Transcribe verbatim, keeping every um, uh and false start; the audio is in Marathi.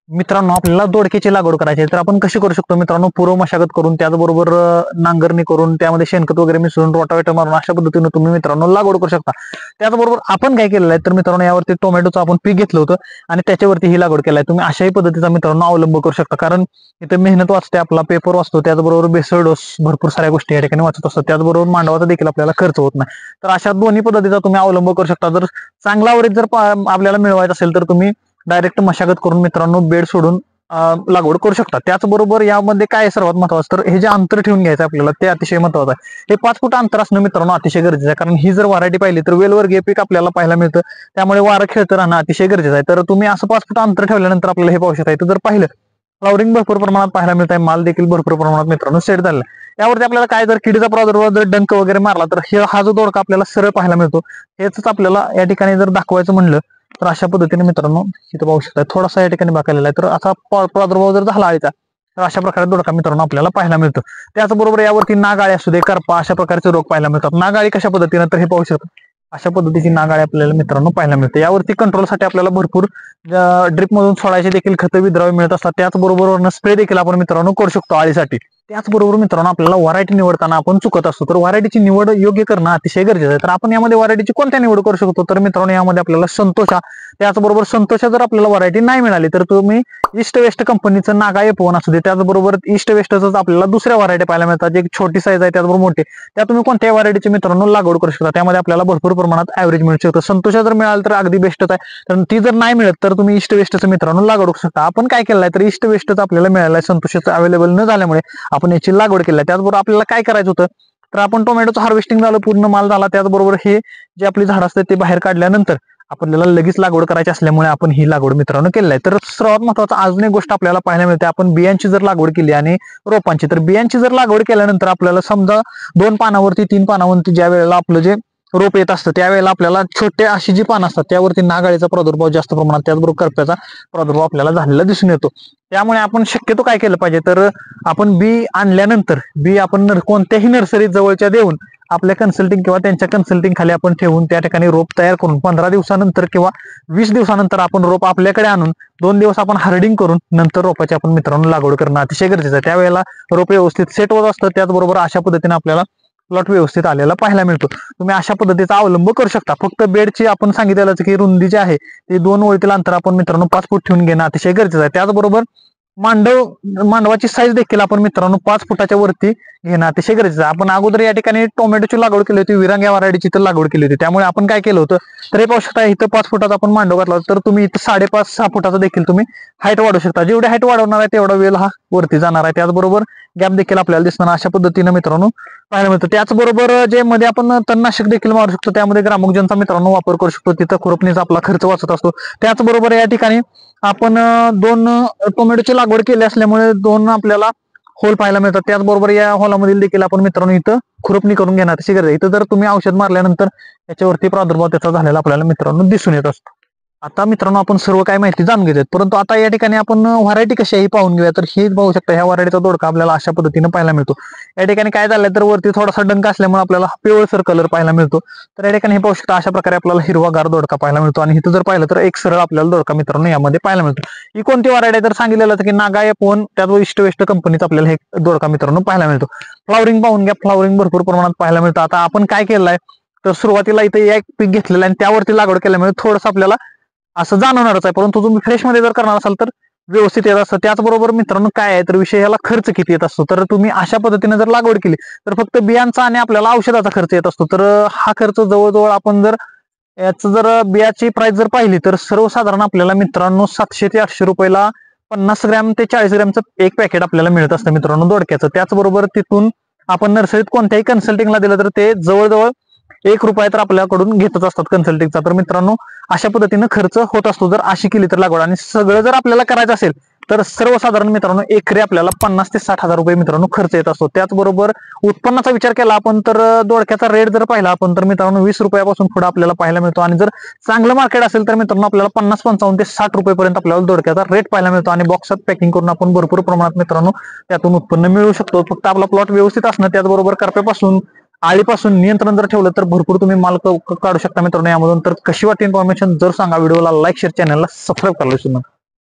मित्रांनो आपल्याला दोडक्याची लागवड करायची आहे तर आपण कशी करू शकतो मित्रांनो, पूर्व मशागत करून त्याचबरोबर नांगरणी करून त्यामध्ये शेणखत वगैरे मिसळून रोटावेटर मारून अशा पद्धतीने तुम्ही मित्रांनो लागवड करू शकता। त्याचबरोबर आपण काय केलेलं आहे तर मित्रांनो यावरती टोमॅटोचं आपण पीक घेतलं होतं आणि त्याच्यावरती ही लागवड केली आहे। तुम्ही अशाही पद्धतीचा मित्रांनो अवलंब करू शकता, कारण इथे मेहनत वाचते, आपला पेपर वाचतो, त्याचबरोबर बेसळ डोस भरपूर साऱ्या गोष्टी या ठिकाणी वाचत असतात, त्याचबरोबर मांडवाचा देखील आपल्याला खर्च होत नाही। तर अशा दोन्ही पद्धतीचा तुम्ही अवलंब करू शकता। जर चांगला अवरेज जर आपल्याला मिळवायचा असेल तर तुम्ही डायरेक्ट मशागत करून मित्रांनो बेड सोडून लागवड करू शकता। त्याचबरोबर यामध्ये काय सर्वात महत्वाचं तर हे जे अंतर ठेवून घ्यायचं आपल्याला ते अतिशय महत्वाचं आहे। हे पाच फूट अंतर असणं मित्रांनो अतिशय गरजेचं आहे, कारण ही जर व्हरायटी पाहिली तर वेलवर्गीय पीक आपल्याला पाहायला मिळतं, त्यामुळे वारं खेळतं राहणं अतिशय गरजेचं आहे। तर तुम्ही असं पाच फूट अंतर ठेवल्यानंतर आपल्याला हे पाहू शकता, इथं जर पाहिलं फ्लॉवरिंग भरपूर प्रमाणात पाहायला मिळत आहे, माल देखील भरपूर प्रमाणात मित्रांनो सेट झालेला आहे। यावरती आपल्याला काय जर किडीचा प्रादुर्भाव जर डंक वगैरे मारला तर हे हा जो दोडका आपल्याला सरळ पाहायला मिळतो, हेच आपल्याला या ठिकाणी जर दाखवायचं म्हणलं तर अशा पद्धतीने मित्रांनो इथं पाहू शकता थोडासा या ठिकाणी बाकालेला आहे। तर असा प्रादुर्भाव जर झाला आळीचा तर अशा प्रकारे दोडका मित्रांनो आपल्याला पाहायला मिळतो। त्याचबरोबर यावरती नागाळी असू दे, करपा अशा प्रकारचे रोग पाहायला मिळतात। नागाळी कशा पद्धतीने तर हे पाहू शकता अशा पद्धतीची नागाळी आपल्याला मित्रांनो पाहायला मिळते। यावरती कंट्रोलसाठी आपल्याला भरपूर ड्रिप मधून सोडायचे देखील खतं विद्राव्य मिळत असतात, त्याचबरोबर स्प्रे देखील आपण मित्रांनो करू शकतो आळीसाठी। त्याचबरोबर मित्रांनो आपल्याला व्हरायटी निवडताना आपण चुकत असतो, तर व्हरायटीची निवड योग्य करणं अतिशय गरजेचं आहे। तर आपण यामध्ये व्हरायटीची कोणत्या निवड करू शकतो तर मित्रांनो यामध्ये आपल्याला संतोषा, त्याचबरोबर संतोषा जर आपल्याला व्हरायटी नाही मिळाली तर तुम्ही ईस्ट वेस्ट कंपनीचं नागा एफ वन असू दे, त्याचबरोबर ईस्ट वेस्टच आपल्याला दुसऱ्या व्हरायटी पाहायला मिळतात, एक छोटी साईज आहे त्याचबरोबर मोठी, त्या तुम्ही कोणत्याही व्हरायटीची मित्रांनो लागवड करू शकता, त्यामध्ये आपल्याला भरपूर प्रमाणात ऍव्हरेज मिळू शकतं। संतोषा जर मिळाली तर अगदी बेस्टच आहे, तर ती जर नाही मिळत तर तुम्ही ईस्ट वेस्टचं मित्रांनो लागवड करू शकता। आपण काय केलं आहे तर ईस्ट वेस्टच आपल्याला मिळालं आहे, संतोषाचं अवेलेबल न झाल्यामुळे आपण याची लागवड केली आहे। त्याचबरोबर आपल्याला काय करायचं होतं तर आपण टोमॅटोचं हार्वेस्टिंग झालं, पूर्ण माल झाला, त्याचबरोबर हे जे आपली झाड असते ते बाहेर काढल्यानंतर आपल्याला लगेच लागवड करायची असल्यामुळे आपण ही लागवड मित्रांनो केलेली आहे। तर सर्वात महत्वाचं अजून एक गोष्ट आपल्याला पाहायला मिळते, आपण बियांची जर लागवड केली आणि रोपांची, तर बियांची जर लागवड केल्यानंतर आपल्याला समजा दोन पानावरती तीन पानावरती ज्या वेळेला आपलं जे रोप येत असतं त्यावेळेला आपल्याला छोटे अशी जी पानं असतात त्यावरती नागाळीचा प्रादुर्भाव जास्त प्रमाणात, त्याचबरोबर करप्याचा प्रादुर्भाव आपल्याला झालेला दिसून येतो। त्यामुळे आपण शक्यतो काय केलं पाहिजे तर आपण बी आणल्यानंतर बी आपण कोणत्याही नर्सरी जवळच्या देऊन आपल्या कन्सल्टिंग किंवा त्यांच्या कन्सल्टिंग खाली आपण ठेवून त्या ठिकाणी रोप तयार करून पंधरा दिवसानंतर किंवा वीस दिवसानंतर आपण रोप आपल्याकडे आणून दोन दिवस आपण हार्डिंग करून नंतर रोपाची आपण मित्रांनो लागवड करणं अतिशय गरजेचं आहे। त्यावेळेला रोप व्यवस्थित सेट होत असतं, त्याचबरोबर अशा पद्धतीने आपल्याला प्लॉट व्यवस्थित आलेला पाहायला मिळतो। तुम्ही अशा पद्धतीचा अवलंब करू शकता। फक्त बेडची आपण सांगितलेलं की रुंदी जी आहे ती दोन ओळीतील अंतर आपण मित्रांनो पाच फूट ठेवून घेणं अतिशय गरजेचं आहे। त्याचबरोबर मांडव मांडवाची साईज देखील आपण मित्रांनो पाच फुटाच्या वरती घेणं अतिशय गरजेचं आहे। आपण अगोदर या ठिकाणी टोमॅटोची लागवड केली होती, विरांग या व्हरायटीची तर लागवड केली होती, त्यामुळे आपण काय केलं होतं तर हे पाहू शकता इथं पाच फुटाचा आपण मांडव घातला तर तुम्ही इथं साडेपाच सहा फुटाचा देखील तुम्ही हाईट वाढवू शकता। जेवढी हाईट वाढवणार आहे तेवढा वेल हा वरती जाणार आहे, त्याचबरोबर गॅप देखील आपल्याला दिसणार अशा पद्धतीने मित्रांनो पाहायला मिळतं। त्याचबरोबर जे मध्ये आपण तणनाशक देखील मारू शकतो, त्यामध्ये ग्रामोक्जनचा मित्रांनो वापर करू शकतो, तिथं खुरपणीचा आपला खर्च वाचत असतो। त्याचबरोबर या ठिकाणी आपण दोन टोमॅटोची लागवड केली असल्यामुळे दोन आपल्याला होल पाहायला मिळतात, त्याचबरोबर या होलामधील देखील आपण मित्रांनो इथं खुरपणी करून घेणार अशी गरज आहे। इथं जर तुम्ही औषध मारल्यानंतर त्याच्यावरती प्रादुर्भाव त्याचा झालेला आपल्याला मित्रांनो दिसून येत असतो। आता मित्रांनो आपण सर्व काय माहिती जाणून घेतोय, परंतु आता या ठिकाणी आपण व्हरायटी कशी आहे पाहून घेऊया। तर हे पाहू शकता ह्या व्हरायटीचा दोडका आपल्याला अशा पद्धतीने पाहायला मिळतो। या ठिकाणी काय झालंय तर वरती थोडासा डंक असल्यामुळे आपल्याला पिवळसर कलर पाहायला मिळतो। तर या ठिकाणी हे पाहू शकता अशा प्रकारे आपल्याला हिरवागार दोडका पाहायला मिळतो आणि इथं जर पाहिलं तर एक सरळ आपल्याला दोडका मित्रांनो यामध्ये पाहायला मिळतो। ही कोणती व्हरायटी तर सांगितलेलं की नागा एफ वन, त्याचबरोबर ईस्ट वेस्ट कंपनीचा आपल्याला हे दोडका मित्रांनो पाहायला मिळतो। फ्लॉवरिंग पाहून घ्या, फ्लॉवरिंग भरपूर प्रमाणात पाहायला मिळतं। आता आपण काय केलंय तर सुरुवातीला इथे एक पीक घेतलेलं आहे आणि त्यावरती लागवड केल्यामुळे थोडंसं आपल्याला असं जाणवणारच आहे, परंतु तुम्ही फ्रेश मध्ये जर करणार असाल तर व्यवस्थित येत असतं। त्याचबरोबर मित्रांनो काय आहे तर विषय याला खर्च किती येत असतो, तर तुम्ही अशा पद्धतीने जर लागवड केली तर फक्त बियांचा आणि आपल्याला औषधाचा खर्च येत असतो। तर हा खर्च जवळजवळ आपण जर याचं जर बियाची प्राइस जर पाहिली तर सर्वसाधारण आपल्याला मित्रांनो सातशे ते आठशे रुपयाला पन्नास ग्रॅम ते चाळीस ग्रॅमचं एक पॅकेट आपल्याला मिळत असतं मित्रांनो दोडक्याचं। त्याचबरोबर तिथून आपण नर्सरीत कोणत्याही कन्सल्टिंगला दिलं तर ते जवळजवळ एक रुपया तर आपल्याकडून घेतच असतात कन्सल्टिंगचा। तर मित्रांनो अशा पद्धतीने खर्च होत असतो जर अशी केली तर लागवड, आणि सगळं जर आपल्याला करायचं असेल तर सर्वसाधारण मित्रांनो एकरी आपल्याला पन्नास ते साठ हजार रुपये मित्रांनो खर्च येत असतो। त्याचबरोबर उत्पन्नाचा विचार केला आपण तर दोडक्याचा रेट जर पाहिला आपण तर मित्रांनो वीस रुपयापासून पुढे आपल्याला पाहायला मिळतो, आणि जर चांगलं मार्केट असेल तर मित्रांनो आपल्याला पन्नास पंचावन्न ते साठ रुपयेपर्यंत आपल्याला दोडक्याचा रेट पाहायला मिळतो, आणि बॉक्सात पॅकिंग करून आपण भरपूर प्रमाणात मित्रांनो त्यातून उत्पन्न मिळवू शकतो। फक्त आपला प्लॉट व्यवस्थित असणं, त्याचबरोबर करप्यापासून आळीपासून नियंत्रण जर ठेवलं तर भरपूर तुम्ही माल काढू शकता मित्रांनो यामधून। तर कशी वाटते इन्फॉर्मेशन जर सांगा, व्हिडिओला लाईक शेअर, चॅनलला सबस्क्राईब करायला विसरू नका।